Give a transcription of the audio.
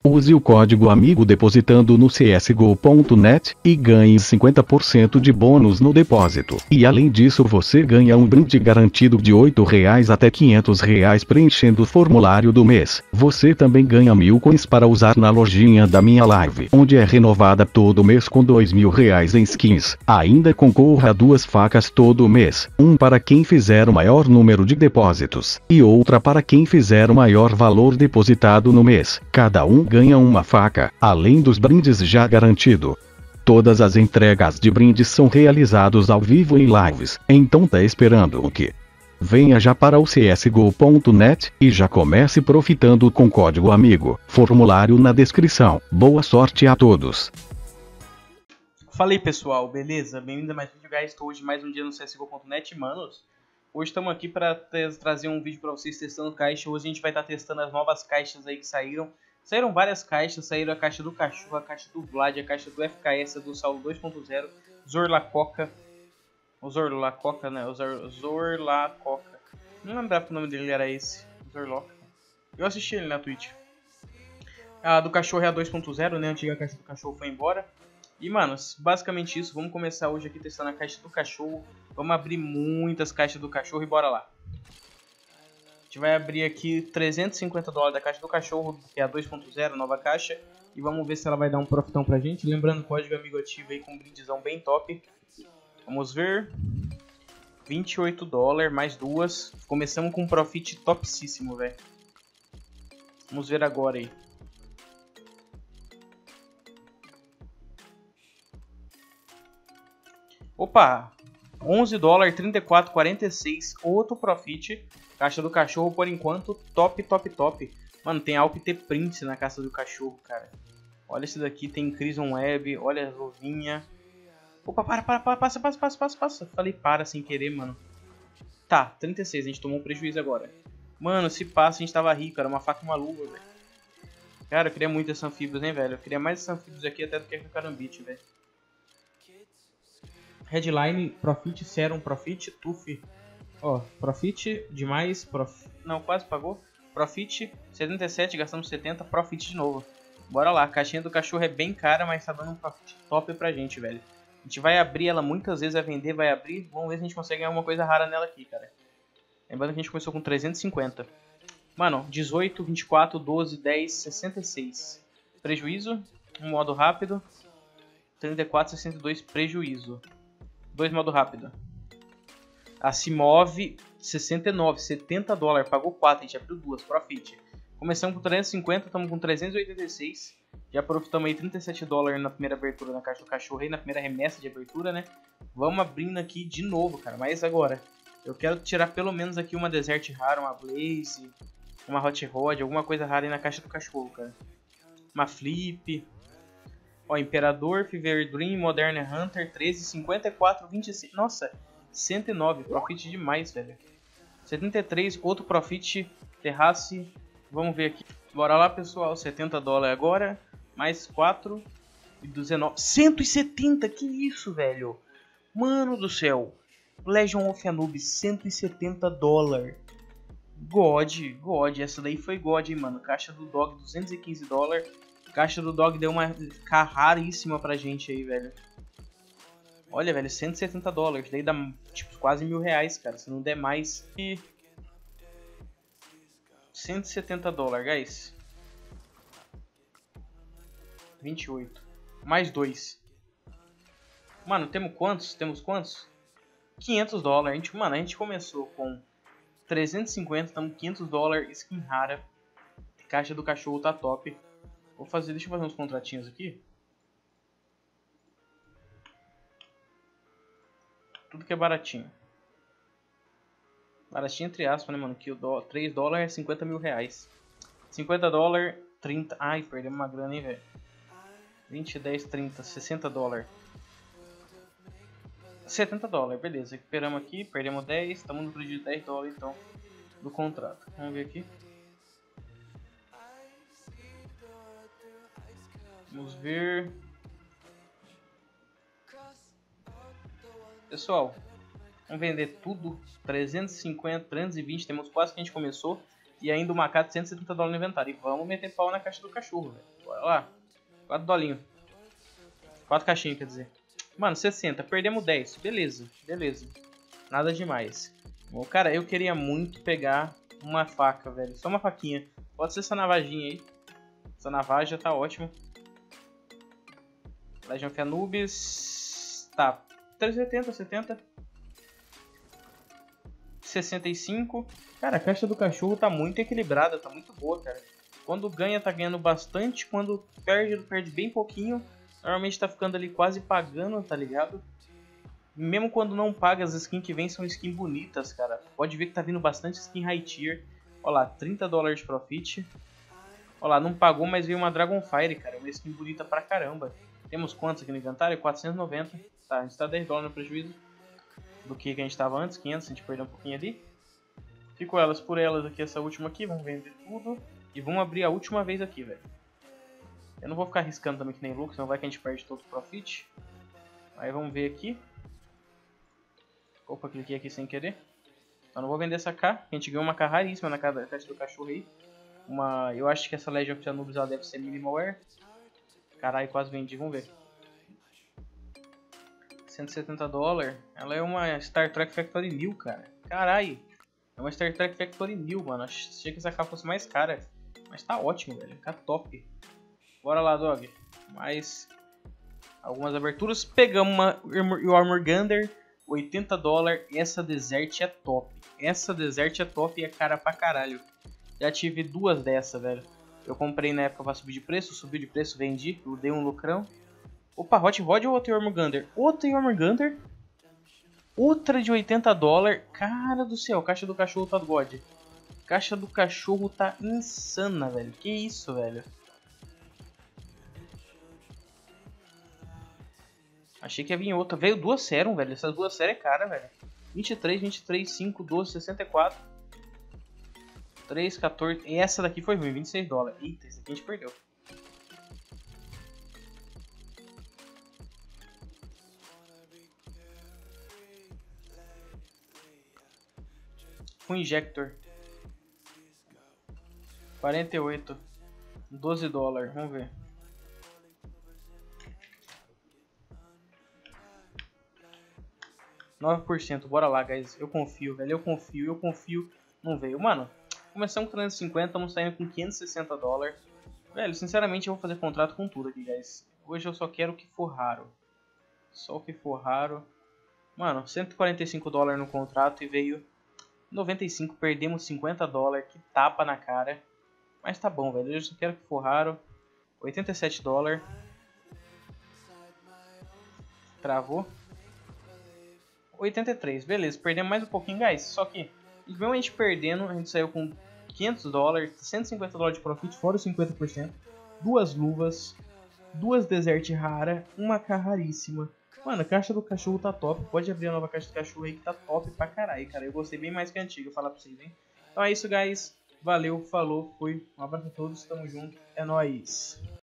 Use o código AMIGO depositando no csgo.net e ganhe 50% de bônus no depósito. E além disso você ganha um brinde garantido de R$8 até R$500 preenchendo o formulário do mês. Você também ganha 1000 coins para usar na lojinha da minha live, onde é renovada todo mês com R$2000 em skins. Ainda concorra a 2 facas todo mês, um para quem fizer o maior número de depósitos, e outra para quem fizer o maior valor depositado no mês. Cada um ganha uma faca, além dos brindes já garantido. Todas as entregas de brindes são realizados ao vivo em lives, então tá esperando o quê? Venha já para o csgo.net e já comece profitando com código AMIGO. Formulário na descrição. Boa sorte a todos. Fala aí pessoal, beleza? Bem-vindo a mais um vídeo, guys. Estou hoje mais um dia no csgo.net, manos. Hoje estamos aqui para trazer um vídeo para vocês testando caixa. Hoje a gente vai estar testando as novas caixas aí que saíram. Saíram várias caixas, saíram a caixa do cachorro, a caixa do Vlad, a caixa do FKS, a do Saulo 2.0, Zorlacoca, o Zorlacoca, né? O Zorlacoca. Não lembrava que o nome dele era esse, Zorloca. Eu assisti ele na Twitch. A do cachorro é a 2.0, né? A antiga caixa do cachorro foi embora. E, mano, basicamente isso. Vamos começar hoje aqui testando a caixa do cachorro. Vamos abrir muitas caixas do cachorro e bora lá. A gente vai abrir aqui $350 da caixa do cachorro, que é a 2.0, nova caixa. E vamos ver se ela vai dar um profitão pra gente. Lembrando, o código amigo ativo aí com um brindezão bem top. Vamos ver. $28, mais duas. Começamos com um profit topíssimo, velho. Vamos ver agora aí. Opa! $11, 34,46. Outro profit. Caixa do cachorro, por enquanto, top, top, top. Mano, tem Alpte Prince na caixa do cachorro, cara. Olha esse daqui, tem Crison Web, olha a luvinha. Opa, passa. Falei para sem querer, mano. Tá, 36, a gente tomou um prejuízo agora. Mano, se passa, a gente tava rico, era uma faca e uma luva, velho. Cara, eu queria muito esse anfíbios, hein, velho. Eu queria mais esses anfíbios aqui até do que a Carambit, velho. Headline, Profit, Serum, Profit, Tuf. Ó, Profit demais, não, quase pagou. Profit 77, gastamos 70, Profit de novo. Bora lá, a caixinha do cachorro é bem cara, mas tá dando um Profit top pra gente, velho. A gente vai abrir ela muitas vezes, vai vender, vai abrir. Vamos ver se a gente consegue ganhar alguma coisa rara nela aqui, cara. Lembrando que a gente começou com 350. Mano, 18, 24, 12, 10, 66. Prejuízo, um modo rápido. 34, 62, prejuízo. 2 modo rápido. A Simov 69, $70, pagou 4, a gente abriu 2, profit. Começamos com 350, estamos com 386. Já profitamos aí $37 na primeira abertura na caixa do cachorro, aí na primeira remessa de abertura, né? Vamos abrindo aqui de novo, cara, mas agora eu quero tirar pelo menos aqui uma Desert rara, uma Blaze, uma Hot Rod, alguma coisa rara aí na caixa do cachorro, cara. Uma Flip. Ó, Imperador, Fever Dream, Modern Hunter, 13, 54, 26. Nossa, 109, profit demais, velho. 73, outro profit, Terrace. Vamos ver aqui. Bora lá, pessoal. $70 agora. Mais 4 e 19. 170, que isso, velho? Mano do céu. Legion of Anubis, $170. God. Essa daí foi God, hein, mano. Caixa do Dog, $215. Caixa do Dog deu uma raríssima pra gente aí, velho. Olha, velho, $170. Daí dá tipo quase R$1.000, cara. Se não der mais. E $170, guys. 28. Mais 2. Mano, temos quantos? $500. Mano, a gente começou com 350, estamos $500. Skin rara. Caixa do cachorro tá top. Deixa eu fazer uns contratinhos aqui. Tudo que é baratinho. Baratinho entre aspas, né, mano? Que o $3 é R$50.000. $50, 30. Ai, perdemos uma grana, hein, velho. 20, 10, 30, $60. $70, beleza. Recuperamos aqui, perdemos 10. Estamos no prejuízo de $10 então. Do contrato. Vamos ver aqui. Vamos ver. Pessoal, vamos vender tudo. 350, 320. Temos quase que a gente começou. E ainda uma K de 170 dólares no inventário. E vamos meter pau na caixa do cachorro, velho. Bora lá. 4 dolinhos. 4 caixinhas, quer dizer. Mano, 60. Perdemos 10. Beleza, beleza. Nada demais. Bom, cara, eu queria muito pegar uma faca, velho. Só uma faquinha. Pode ser essa navaginha aí. Essa navaja tá ótimo. Legion of Anubis. Tá. 370, 70. 65. Cara, a caixa do cachorro tá muito equilibrada. Tá muito boa, cara. Quando ganha, tá ganhando bastante. Quando perde, perde bem pouquinho. Normalmente tá ficando ali quase pagando, tá ligado? Mesmo quando não paga, as skins que vêm são skins bonitas, cara. Pode ver que tá vindo bastante skin high tier. Olha lá, 30 dólares de profit. Olha lá, não pagou, mas veio uma Dragonfire, cara. Uma skin bonita pra caramba. Temos quantos aqui no inventário? 490. Tá, a gente tá 10 dólares no prejuízo do que a gente tava antes. 500, a gente perdeu um pouquinho ali. Ficou elas por elas aqui, essa última aqui. Vamos vender tudo. E vamos abrir a última vez aqui, velho. Eu não vou ficar arriscando também que nem louco, senão vai que a gente perde todo o profit. Aí vamos ver aqui. Opa, cliquei aqui sem querer. Eu não vou vender essa K. A gente ganhou uma K raríssima na caixa do cachorro aí. Eu acho que essa Legion of Anubis ela deve ser minimal wear. Caralho, quase vendi, vamos ver. 170 dólares. Ela é uma Star Trek Factory New, cara. Caralho. É uma Star Trek Factory New, mano. Achei que essa K fosse mais cara. Mas tá ótimo, velho. K top. Bora lá, dog. Mais algumas aberturas. Pegamos uma Jormungandr. 80 dólares. Essa Desert é top. Essa Desert é top e é cara pra caralho. Já tive duas dessa, velho. Eu comprei na época pra subir de preço. Subiu de preço, vendi. Eu dei um lucrão. Opa, Hot Rod ou outra Jormungandr? Outra Jormungandr. Outra de 80 dólares. Cara do céu, caixa do cachorro tá do God. Caixa do cachorro tá insana, velho. Que isso, velho. Achei que ia vir outra. Veio duas Serum, velho. Essas duas Serum é cara, velho. 23, 23, 5, 12, 64. 3, 14. E essa daqui foi ruim, 26 dólares. Eita, esse aqui a gente perdeu. Full Injector. 48. 12 dólares. Vamos ver. %. Bora lá, guys. Eu confio, velho. Eu confio. Não veio. Mano, começamos com 350, estamos saindo com 560 dólares. Velho, sinceramente eu vou fazer contrato com tudo aqui, guys. Hoje eu só quero o que for raro. Só o que for raro. Mano, 145 dólares no contrato e veio 95. Perdemos 50 dólares. Que tapa na cara. Mas tá bom, velho. Eu só quero o que for raro. 87 dólares. Travou. 83, beleza, perdemos mais um pouquinho, guys. Só que, mesmo a gente perdendo, a gente saiu com 500 dólares, 150 dólares de profit, fora os 50%. Duas luvas, duas desert rara, uma K raríssima. Mano, a caixa do cachorro tá top. Pode abrir a nova caixa do cachorro aí que tá top pra caralho, cara. Eu gostei bem mais que a antiga, falar pra vocês, hein. Então é isso, guys. Valeu, falou, fui. Um abraço a todos, tamo junto. É nóis.